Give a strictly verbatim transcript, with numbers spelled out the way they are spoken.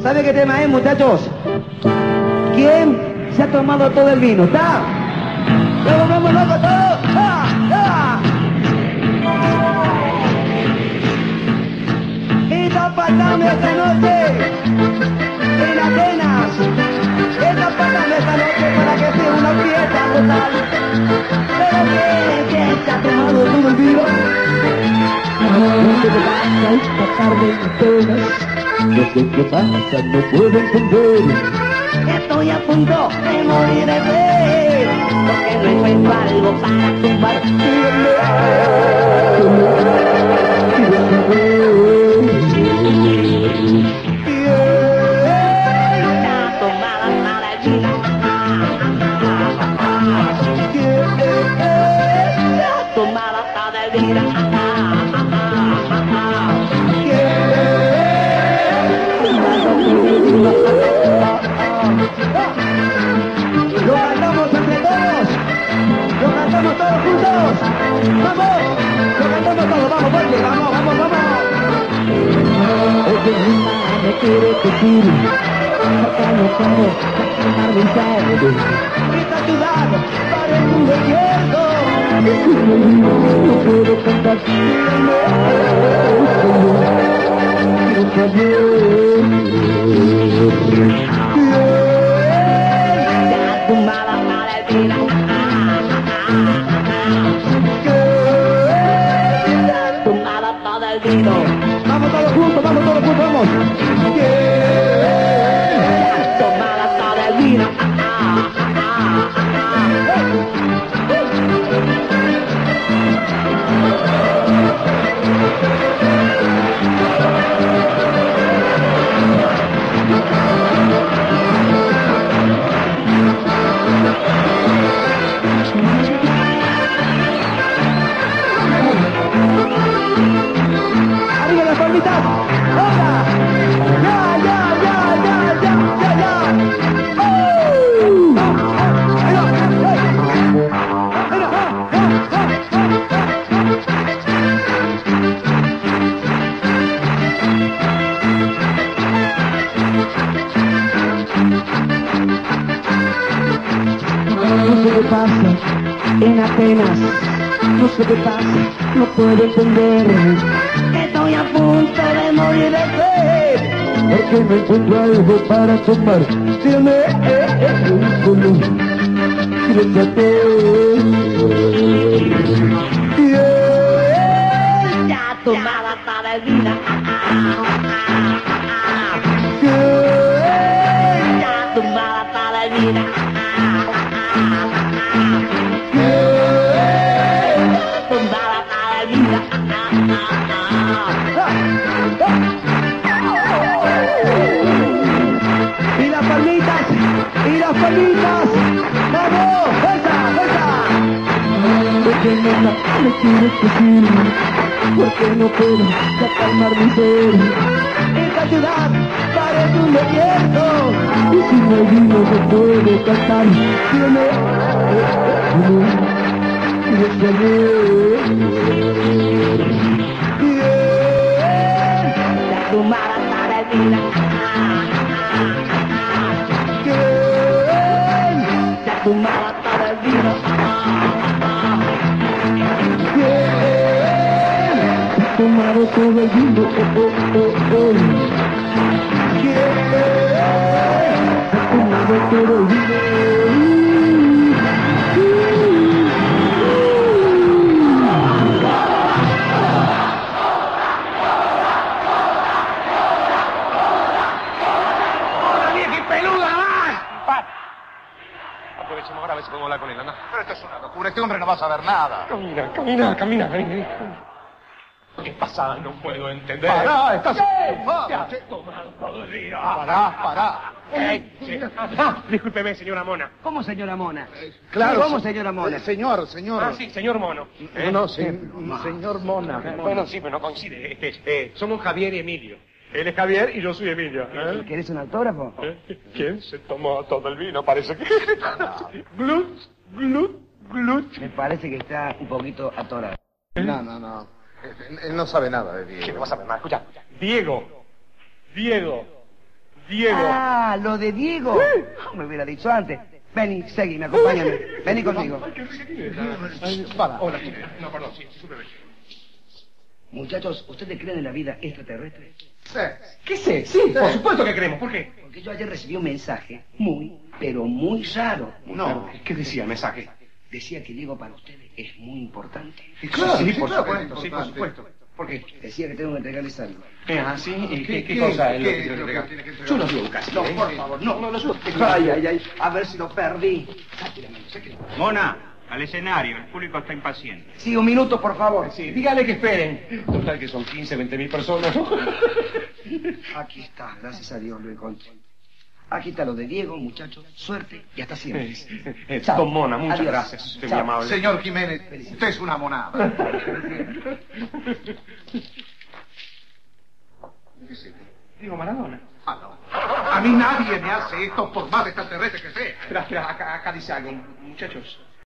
¿Sabe qué tema es, muchachos? ¿Quién se ha tomado todo el vino? ¿Está? ¡Vamos, vamos, vamos, todos! ¡Ah! ¡Ah! Y está pasando esta noche en Atenas. Está pasando esta noche para que sea una fiesta total. Pero ¿quién, quién se ha tomado todo el vino? No sé qué pasa esta tarde en Atenas. No sé qué pasa, no puedo entender. Estoy a punto de morir de sed, porque no encuentro algo para tumbar. Está tomada para el vino. Está tomada para el vino. Lo cantamos entre todos, lo cantamos todos juntos, vamos, lo cantamos todos, vamos, fuerte, vamos, vamos, vamos. Oye, me quiere decir, acá no puedo calmar mi sed. Esta ciudad parece un desierto, no puedo cantar, quiero saber. Tumbada para el vino. Tumbada para el vino. Vamos todos juntos, vamos todos juntos, vamos. Tumbada para el vino. ¡Arriba las palmitas! ¡Ahora! ¡Ya, ya, ya, ya, ya, ya, ya! ¡Oh! ¡Ahí va! ¡Ahí va! No sé qué pasa en Atenas. No sé qué pasa, no puedo entender. Estoy a punto de morir de sed, porque no encuentro algo para tomar. Dígame, eh, eh, un solo, quiero saber. Ya tomada para el vino. Ya tomada para el vino. Y las palmitas, y las palmitas, vamos, fuerza, fuerza. Porque no me quieres decir, porque no puedo ya calmar mi sed. Esta ciudad parece un desierto, y si no hay vino no puedo cantar. Dígame, quiero saber. Tumbada para el vino. Ya tumbada para el vino. Tomado todo el vino. Oh, oh, oh, oh. Ya tomado todo el vino. Aprovechemos ahora a ver si podemos hablar con él, anda. Pero esto es una locura, este hombre no va a saber nada. Camina, camina, camina, camina. ¿Qué pasa? No puedo entender. Pará, estás... Ya, toma todo el día. Pará, pará. Eh, sí. Ah, discúlpeme, señora Mona. ¿Cómo, señora Mona? Claro. ¿Cómo, señora Mona? Eh, señor, señor. Ah, sí, señor Mono. No, no, se- señor Mona. Eh, Bueno, sí, pero no coincide. Este, eh, somos Javier y Emilio. Él es Javier y yo soy Emilio. ¿Eh? ¿Querés un autógrafo? ¿Eh? ¿Quién se tomó todo el vino? Parece que... Glut, glut, glut. Me parece que está un poquito atorado. No, no, no. Él, él no sabe nada de Diego. ¿Qué le vas a ver más? Escucha, escucha. Diego, Diego, Diego. Ah, lo de Diego. Me hubiera dicho antes. Vení, seguime, acompáñame. Vení conmigo. Hola, no, perdón, sí, discúlpeme. Muchachos, ¿ustedes creen en la vida extraterrestre? ¿Qué sé? Sí, por supuesto que creemos. ¿Por qué? Porque yo ayer recibí un mensaje muy, pero muy raro. No. ¿Qué decía el mensaje? Decía que Diego para ustedes es muy importante. Claro, sí, sí, por claro, supuesto, es sí, por importante. supuesto. ¿Por qué? Decía que tengo que entregarles algo. Eh, ah, sí, ¿y qué, qué ¿Qué- cosa qué- es lo qué que es tiene lo que que entregar? tiene que entregar? Yo no digo casi. No, ¿eh? por favor, no. No, no, yo... Ay, ay, ay. A ver si lo perdí. Mona, al escenario, el público está impaciente. Sí, un minuto, por favor. Sí, dígale que esperen. Total que son quince, veinte mil personas, ¿no? Aquí está, gracias a Dios lo encontré. Aquí está lo de Diego, muchachos. Suerte y hasta siempre. Eh, eh, Chao. Don Mona, muchas Adiós. gracias. Usted es muy Chao. amable. Señor Jiménez, usted es una monada. Digo Maradona. Ah, no. A mí nadie me hace esto por más extraterrestre que sea. Espera, espera, acá, acá dice algo, muchachos.